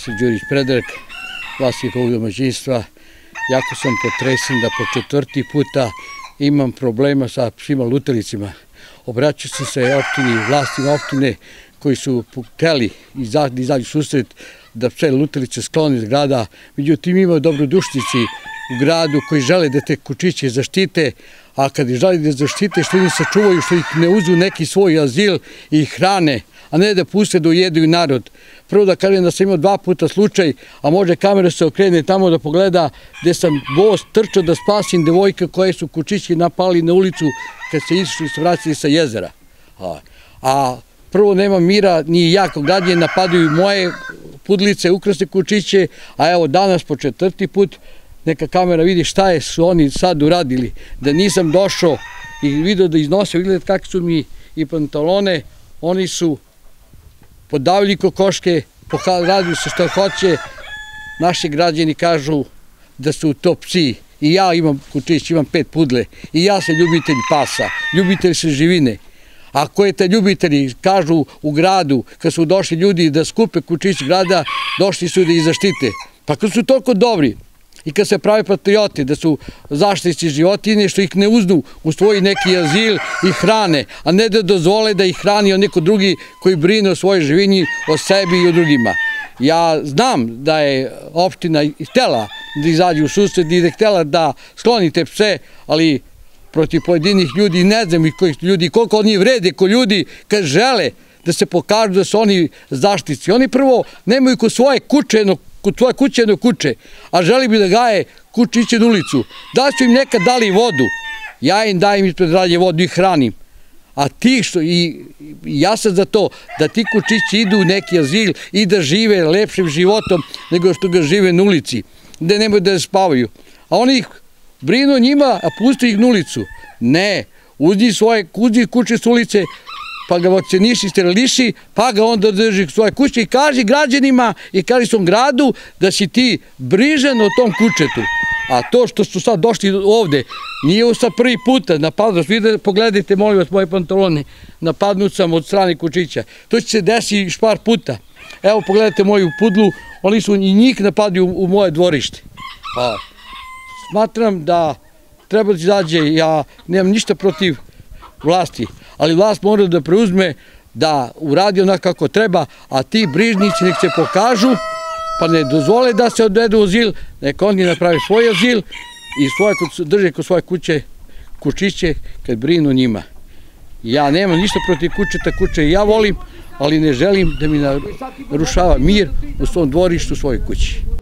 Đurić Predrag, vlasnik ovog domaćinstva. Jako sam potresen da po 4. puta imam problema sa svima lutelicima. Obraćao sam se vlastima opštine koji su hteli da izađu susret da sve lutelice sklone iz grada. Međutim, imaju dobrodušnici u gradu koji žele da te kučiće zaštite, a kad ih žele da zaštite, što ih sačuvaju, što ih ne uzu neki svoj azil i hrane, a ne da puste da ujedu narod. Prvo da kažem da sam imao 2 puta slučaj, a može kamera se okrene tamo da pogleda, gde sam voz trčao da spasim devojke koje su kučići napali na ulicu kad se išli i vraćali sa jezera. A prvo nema mira, ni jako građani napadaju moje pudlice, ukrasne kučiće, a evo danas po 4. put neka kamera vidi šta su oni sad uradili. Da nisam došao i vidio da iznose, vidjeti kakve su mi i pantalone, oni su podavili kokoške, radili su što hoće. Naši građani kažu da su to psi. I ja imam kučić, imam 5 pudle. I ja sam ljubitelj pasa, ljubitelj živine. A koje te ljubitelji kažu u gradu, kad su došli ljudi da skupe kučić grada, došli su da ih zaštite. Pa kad su toliko dobri i kad se prave patrioti, da su zaštitnici životinje, što ih ne uznu u svoj neki azil i hrane, a ne da dozvole da ih hrani neko drugi koji brine o svojoj živini, o sebi i o drugima. Ja znam da je opština htela da izađe u susret i da je htela da skloni te pse, ali protiv pojedinih ljudi, ne znam i kojih ljudi, koliko oni vrede ko ljudi kad žele da se pokažu da su oni zaštitnici. Oni prvo nemaju kod svoje kuće kuće, a želi bi da gaje kučiće na ulicu. Da su im nekad dali vodu, ja im dajem ispred radnje vodu i hranim. A ti što, i ja sam za to, da ti kučići idu u neki azil i da žive lepšim životom nego što ga žive na ulici, gde nemaju da spavaju. A oni ih brinu njima, a pusti ih na ulicu. Ne, uzdi kuće s ulice, pa ga vakciniši, steriliši, pa ga onda drži svoje kuće i kaži građanima i kaži svom gradu da si ti brižan o tom kućetu. A to što su sad došli ovde, nije ovo sad 1. puta napadnut. Pogledajte, molim vas, moje pantalone, napadnut sam od strane kučića. To će se desiti još par puta. Evo, pogledajte moju pudlu, oni su i njih napadaju u moje dvorište. Smatram da treba da izađe, ja nemam ništa protiv vlasti, ali vlast mora da preuzme, da uradi onako kako treba, a ti brižnici nek se pokažu, pa ne dozvole da se odvedu u azil, neka oni naprave svoj azil i drže kod svoje kučiće kad brinu o njima. Ja nemam ništa protiv kuće ja volim, ali ne želim da mi narušava mir u svom dvorištu, u svojoj kući.